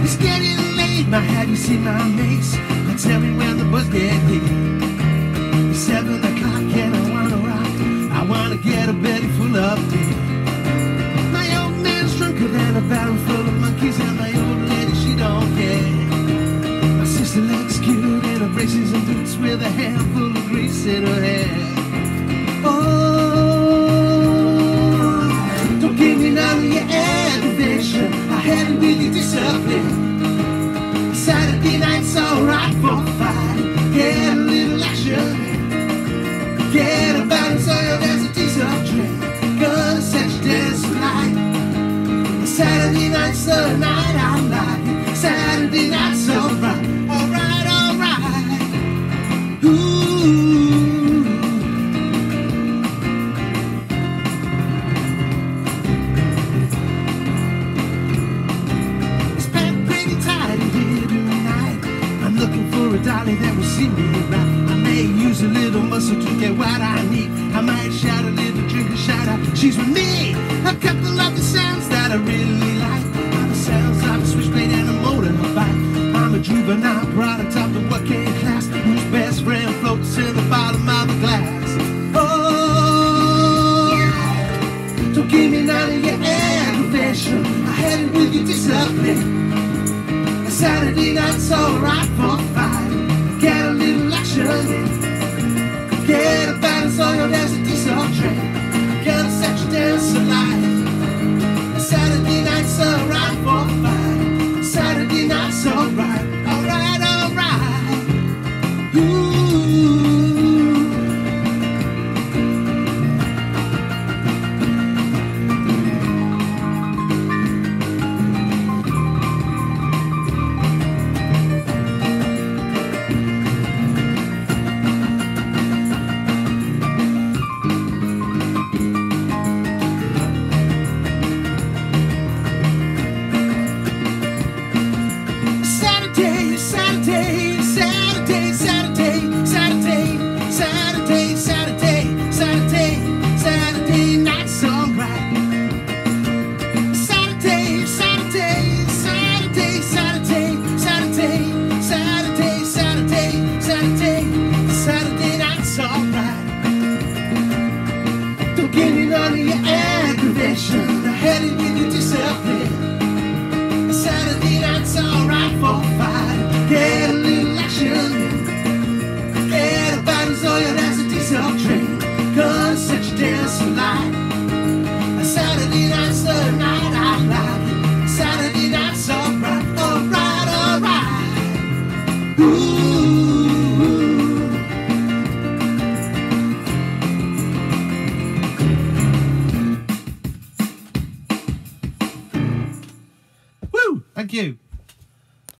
It's getting late, now have you seen my mates? Now tell me when the bus get here. It's 7 o'clock and I wanna rock. I wanna get a belly full of beer. My old man's drunker than a barrel full of monkeys, and my old lady, she don't care. My sister looks cute in her braces and boots with a handful of grease in her hair. Oh, don't give me none of your aggravation. I had it with your discipline. Saturday night's alright for fun. Get a little action. Get a balance on your dance a diesel train. Gonna set you dance tonight. Saturday night's the night I like it. Saturday night's alright. Alright, alright. Ooh. It's packed pretty tight in here tonight. I'm looking for a dolly that will see me right. I may use a little muscle to get what I need. I might shout a little, drink a shout out. She's with me. A couple of the sounds that I really like are the sounds of a switchblade and a motorbike. I'm a juvenile product of the working class, whose best friend floats in the bottom of a glass. Oh, don't give me none of your aggravation. I had it with your discipline. A Saturday night's alright for fun. Get a little action. Get a balance on your dance a diesel train. Gonna set you dance alive. Saturday night's alright for fun. Saturday night's alright. Alright, alright. Ooh. I had it with your discipline. Saturday night's alright for